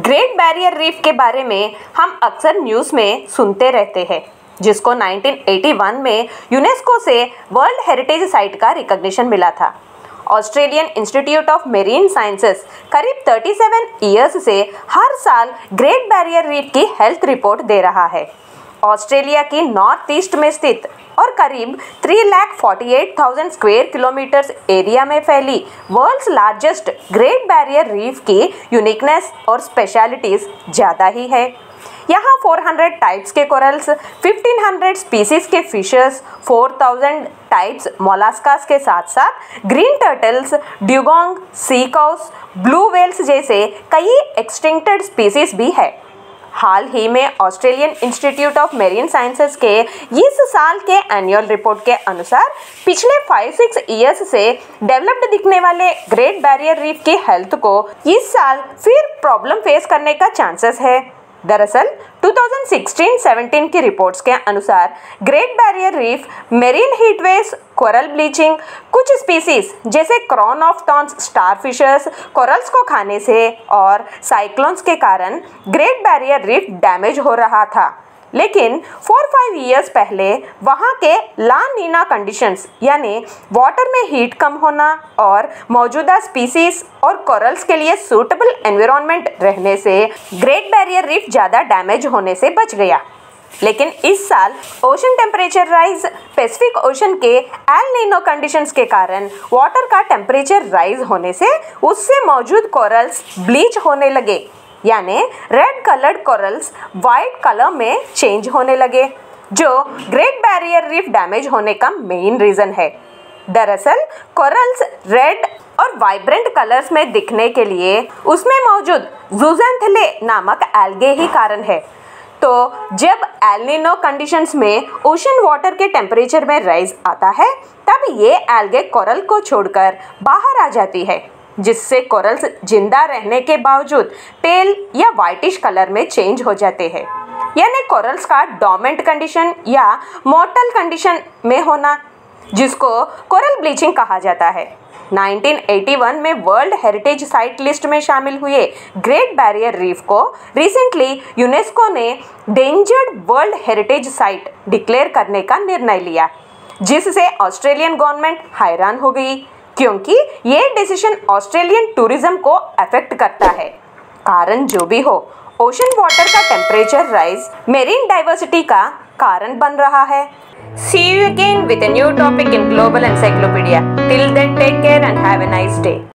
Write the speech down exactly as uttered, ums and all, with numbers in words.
Great barrier reef के बारे में हम अक्सर न्यूज़ में सुनते रहते हैं, जिसको उन्नीस सौ इक्यासी में यूनेस्को से वर्ल्ड हेरिटेज साइट का रिकॉग्निशन मिला था। Australian institute of marine sciences करीब सैंतीस इयर्स से हर साल ग्रेट बैरियर रीफ की हेल्थ रिपोर्ट दे रहा है। ऑस्ट्रेलिया की नॉर्थ ईस्ट में स्थित और करीब तीन लाख अड़तालीस हज़ार स्क्वायर किलोमीटर्स एरिया में फैली world's largest great barrier reef की यूनिकनेस और स्पेशलिटीज ज़्यादा ही है। यहाँ चार सौ टाइप्स के कोरल्स, पंद्रह सौ स्पीसीज के फिशेस, चार हज़ार टाइप्स मोलास्कास के साथ साथ green turtles, dugong, sea cows, blue whales जैसे कई एक्सटिंक्टेड स्पीसीज भी है। हाल ही में Australian institute of marine sciences के इस साल के एनुअल रिपोर्ट के अनुसार पिछले पाँच छह इयर्स से डेवलप्ड दिखने वाले ग्रेट बैरियर रीफ की हेल्थ को इस साल फिर प्रॉब्लम फेस करने का चांसेस है। दरअसल दो हज़ार सोलह सत्रह की रिपोर्ट्स के अनुसार great barrier reef marine heat waves, coral bleaching, कुछ स्पीसीज जैसे crown of thorns starfishes corals को खाने से और साइक्लोन्स के कारण ग्रेट बैरियर रीफ डैमेज हो रहा था। लेकिन फोर फाइव इयर्स पहले वहाँ के ला नीना कंडीशंस यानी वाटर में हीट कम होना और मौजूदा स्पीसीज और कोरल्स के लिए सूटेबल एनवायरनमेंट रहने से ग्रेट बैरियर रीफ ज़्यादा डैमेज होने से बच गया। लेकिन इस साल ocean temperature rise, Pacific ocean के एल नीनो कंडीशंस के कारण वाटर का टेम्परेचर राइज होने से उससे मौजूद कोरल्स ब्लीच होने लगे, यानी red coloured corals white colour में चेंज होने लगे, जो ग्रेट बैरियर रीफ डैमेज होने का मेन रीज़न है। दरअसल कोरल्स रेड और वाइब्रेंट कलर्स में दिखने के लिए उसमें मौजूद ज़ूज़ैंथेले नामक एल्गे ही कारण है। तो जब एल नीनो कंडीशंस में ओशन वाटर के टेम्परेचर में राइज आता है, तब ये एल्गे कोरल को छोड़कर बाहर आ जाती है, जिससे कोरल्स जिंदा रहने के बावजूद पेल या वाइटिश कलर में चेंज हो जाते हैं, यानी कोरल्स का डोर्मेंट कंडीशन या मोर्टल कंडीशन में होना, जिसको कोरल ब्लीचिंग कहा जाता है। उन्नीस सौ इक्यासी में वर्ल्ड हेरिटेज साइट लिस्ट में शामिल हुए ग्रेट बैरियर रीफ को रिसेंटली यूनेस्को ने dangered world heritage site declare करने का निर्णय लिया, जिससे ऑस्ट्रेलियन गवर्नमेंट हैरान हो गई, क्योंकि ये डिसीजन ऑस्ट्रेलियन टूरिज्म को अफेक्ट करता है। कारण जो भी हो, ओशन वाटर का टेम्परेचर राइज मेरीन डाइवर्सिटी का कारण बन रहा है। See you again with a new topic in Global Encyclopedia. Till then, take care and have a nice day.